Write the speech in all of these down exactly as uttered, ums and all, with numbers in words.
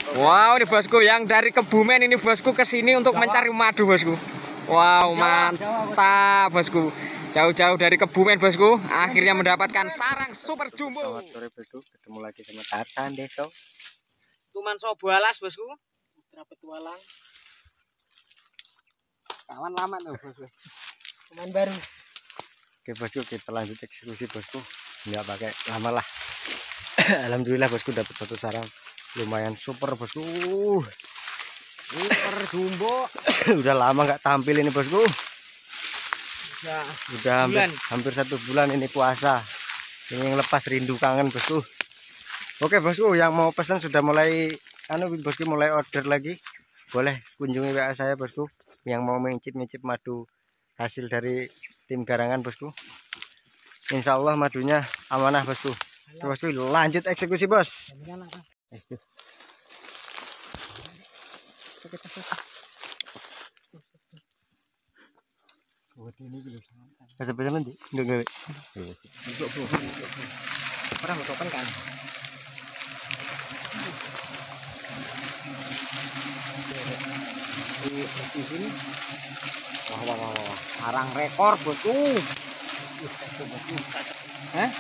Wow, ini bosku yang dari Kebumen ini bosku ke sini untuk mencari madu bosku. Wow, mantap bosku. Jauh-jauh dari Kebumen bosku, akhirnya mendapatkan sarang super jumbo. Selamat sore bosku, ketemu lagi sama Tarsan Deso. Tuman Sobalas bosku. Putra petualang. Kawan lama tuh bosku. Teman baru. Oke bosku, kita lanjut eksekusi bosku. Nggak pakai lama lah. Alhamdulillah bosku dapat satu sarang lumayan super bosku. Super jumbo. Udah lama nggak tampil ini bosku. Ya, udah hampir, hampir satu bulan ini puasa. Ini yang lepas rindu kangen bosku. Oke bosku, yang mau pesan sudah mulai anu bosku mulai order lagi. Boleh kunjungi W A saya bosku. Yang mau mencip-mencip madu hasil dari tim garangan bosku. Insya Allah madunya amanah bosku. Bosku lanjut eksekusi bos. Bisa bisa nanti enggak enggak. Orang open kan. Di di sini. Wah wah wah wah. Sarang rekor bosku. Hah?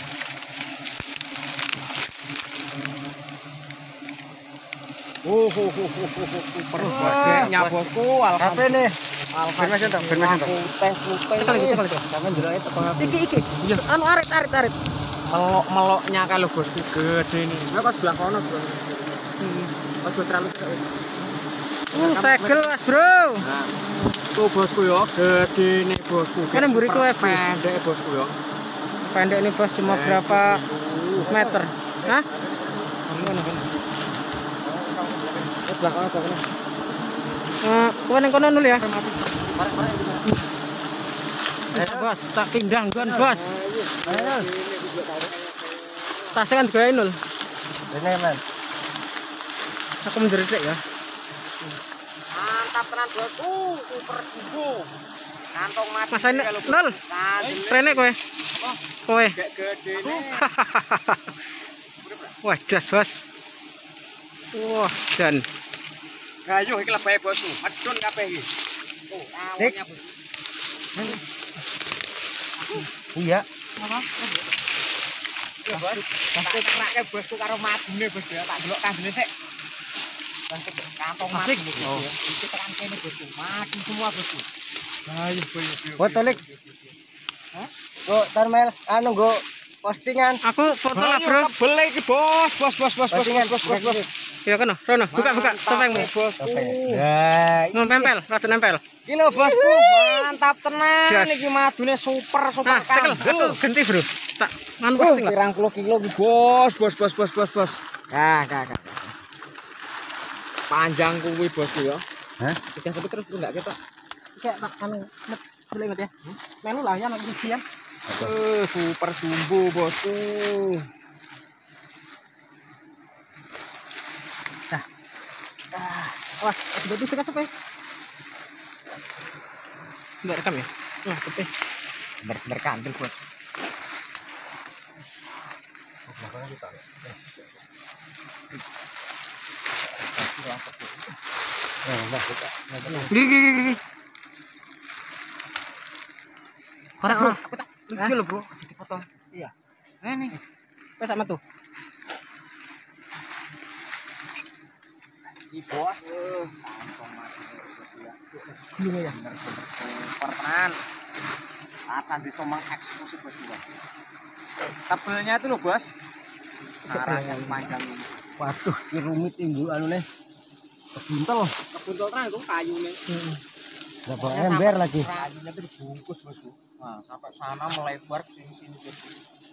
Uh, uh, uh, uh, uh, super badenya bosku. Alhamdulillah. Bermesen tak, bermesen tak. Putih putih. Sekali sekali. Jangan jelas itu tengah. Iki iki. Anu arit arit arit. Melok meloknya kalau bosku gede nih. Enggak pas belah kono bro. Hmm. Ojo terlalu gede. Uh, segel mas bro. Nah, tuh bosku ya, gede nih bosku. Kan mburiku pendek bosku ya. Pendek ini bos cuma berapa meter? Hah? Belakang belakang. Eh, kono kono dulu ya. Bos, tak pindang gon bos. Ayo. Tasnya kan gue nol. Ini man. Aku menjerit ya. Mantap tenan bosku, super jumbo. Kantong mati. Mas ini nol. Rene kowe. Kowe. Gede nih. Wah, das bos. Wah, dan ayo iki lebay bosku. Medun kabeh iki. Oh, awalnya bos. Iya. Apa? Ya bos. Tak kerake bosku karo madune bos ya. Tak delok kandene sik. Kantong mati. Oh, iki tekan kene bosku. Mati semua bosku. Ayo, ayo. Fotolik. Hah? Kok Tarmel anu go postingan. Aku foto lah, Bro. Beli iki bos, bos, bos, bos, bos, bos, bos, bos. Ya kono, rono, buka-buka topengmu, bosku. Ya, iki nempel, rada nempel. Iki lho bosku, mantap tenan iki madune super super kandel. Aku genti, Bro. Tak nganu posting lah. pirang puluh kilo iki, bos, bos, bos, bos, bos, bos. Nah, nah, nah. Panjang kuwi bosku ya. Hah? Sudah sampai terus enggak ketok. Kayak tak anu, boleh inget ya. Melu lah ya nek isian. Eh, super jumbo bosku. Nah. Ah, awas, jadi suka sepe. Enggak rekam ya? Nah, sepe. Ber berkandil, Bos. Gigi gigi gigi. Orang orang aku tak lucu loh bro, jadi potong. Iya. Nah nih, apa sama tuh? Di bos, eh, kantong mati. Gini ya. Pertenan. Tarsan Deso mengeksekusi bos juga. Tabelnya itu loh bos. Sarang yang panjang ini. Waduh, ini rumit ini anu nih. Kebuntel. Kebuntel terang itu kayu nih. Enggak bawa ember lagi. Kayunya itu dibungkus bosku. Nah, sampai sana melebar ke sini-sini bosku.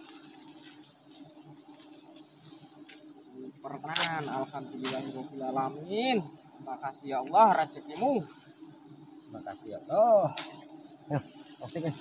Pertenan, alhamdulillahirabbil alamin. Terima kasih ya Allah rezekimu. Terima kasih ya Allah. Ya, pasti kan.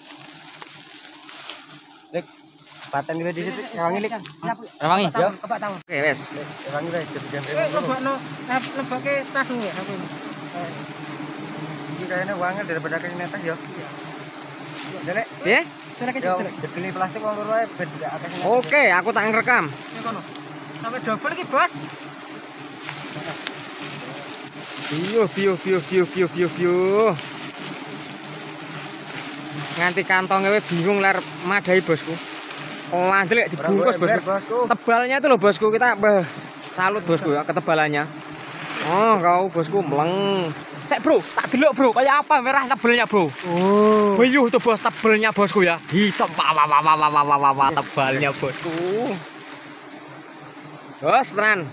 Lek, paten di situ, rewangi lek. Rewangi. Ya, coba tahu. Oke, wes. Rewangi wes, jam Eh, lebokno, lebokke tasmu ya aku ini. Iki kayaknya wangi daripada kayak netas ya. Delek. Ya? Yo, dibeli plastik wong loro ae ben gak akeh. Oke, aku tak ngerekam. Sampai double iki, Bos. Biu biu biu biu biu biu biu. Nganti kantongnya we bingung ler madai bosku. Oh, andel gak dibungkus bosku. Tebalnya itu loh bosku, kita beh, salut bosku ya ketebalannya. Oh, kau bosku meleng. Sek bro, tak delok bro, kayak apa merah tebelnya bro. Oh. Wiyuh tuh bos tebelnya bosku ya. Hitam wah wah wah wah wah wah wah tebalnya bosku. Bos tenan.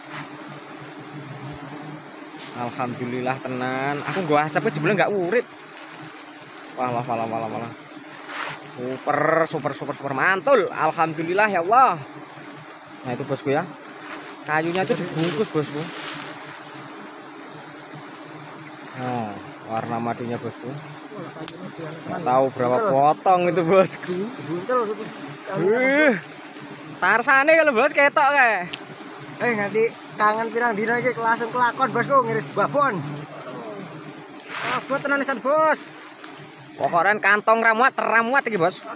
Alhamdulillah tenan. Aku gua asapnya jebule enggak urip. Walah walah walah walah. Super super super super mantul. Alhamdulillah ya Allah. Nah itu bosku ya. Kayunya itu dibungkus bosku. Nah, warna madunya bosku. Nggak tahu berapa potong itu bosku. Uh, tarsane kalau bos ketok kayak. Eh nanti kangen pirang dina iki langsung kelakon bosku ngiris babon. Ah, buat tenanisan bos. Pokoknya kantong ramuat teramuat iki bos.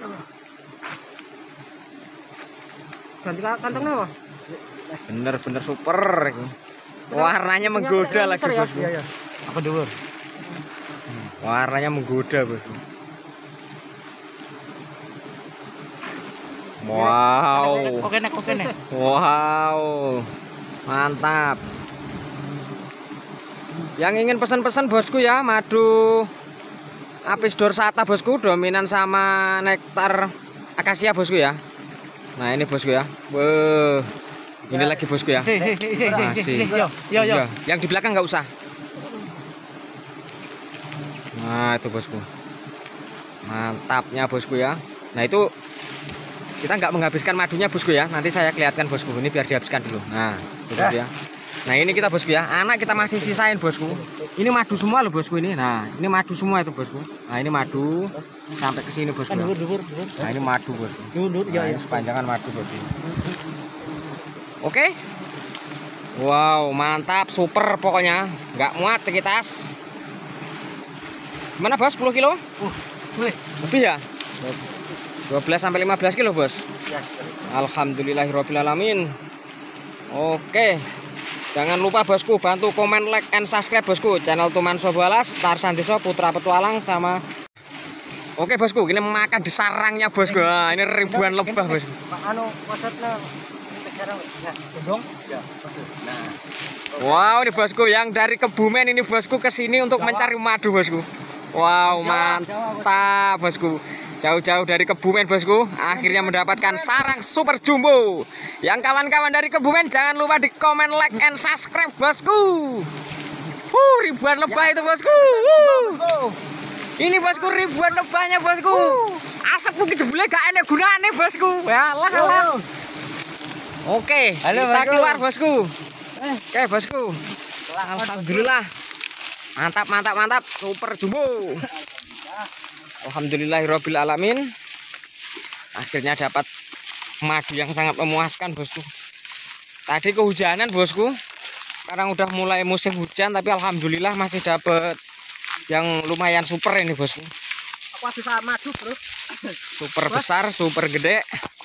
Ganti kantongnya bos. Bener-bener super ini. Warnanya menggoda lagi bos. Apa dulu? Warnanya menggoda bos. Wow. Oke nek oke nek. Wow. Mantap. Yang ingin pesan-pesan bosku ya, madu Apis dorsata bosku, dominan sama nektar akasia bosku ya. Nah ini bosku ya. Wah. Ini lagi bosku ya. Si si si si si. Yo yo yo. Yang di belakang nggak usah. Nah itu bosku. Mantapnya bosku ya. Nah itu kita nggak menghabiskan madunya bosku ya. Nanti saya kelihatan bosku. Ini biar dihabiskan dulu. Nah itu bosku ya. Nah ini kita bosku ya. Anak kita masih sisain bosku. Ini madu semua loh bosku ini. Nah ini madu semua itu bosku. Nah ini madu sampai ke sini bosku. Nah ini madu bosku. Nah, ini sepanjangan madu bosku. Oke. Wow mantap super pokoknya. Nggak muat kita. Mana bos? sepuluh kilo? Uh, lebih ya? dua belas sampai lima belas kilo bos. Alhamdulillahirabbil alamin. Oke. Jangan lupa bosku bantu komen, like, and subscribe bosku channel Tuman Sobalas, Tarsan Desa, Putra Petualang sama. Oke bosku, ini makan di sarangnya bosku. Nah, ini ribuan lebah bosku. Anu maksudnya wow, ini bosku yang dari Kebumen ini bosku ke sini untuk mencari madu bosku. Wow, mantap bosku. Jauh-jauh dari Kebumen bosku, akhirnya mendapatkan sarang super jumbo. Yang kawan-kawan dari Kebumen jangan lupa di komen, like, and subscribe bosku. Uh, ribuan lebah itu bosku. Uh. Ini bosku ribuan lebahnya bosku. Asap mungkin jebule gak enak gunane bosku. Ya lah lah. Oke, halo, kita bosku. keluar bosku. Oke bosku. Alhamdulillah. Mantap mantap mantap, super jumbo. Alhamdulillahirabbil alamin. Akhirnya dapat madu yang sangat memuaskan bosku. Tadi kehujanan bosku. Sekarang udah mulai musim hujan tapi alhamdulillah masih dapat yang lumayan super ini bosku. Aku bisa madu, bro. Super besar, super gede.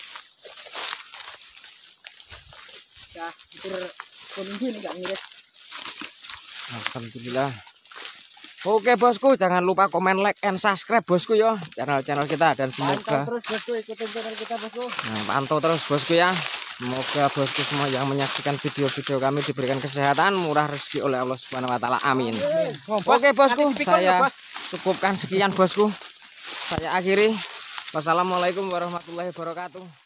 Ya, super kuning ini enggak ngiris. Alhamdulillah. Oke bosku, jangan lupa komen, like, and subscribe bosku ya channel-channel kita dan semoga pantau terus bosku, ikutin channel kita bosku. Nah, pantau terus bosku ya. Semoga bosku semua yang menyaksikan video-video kami diberikan kesehatan, murah rezeki oleh Allah Subhanahu wa taala. Amin. Oke bosku, saya cukupkan sekian bosku. Saya akhiri. Wassalamualaikum warahmatullahi wabarakatuh.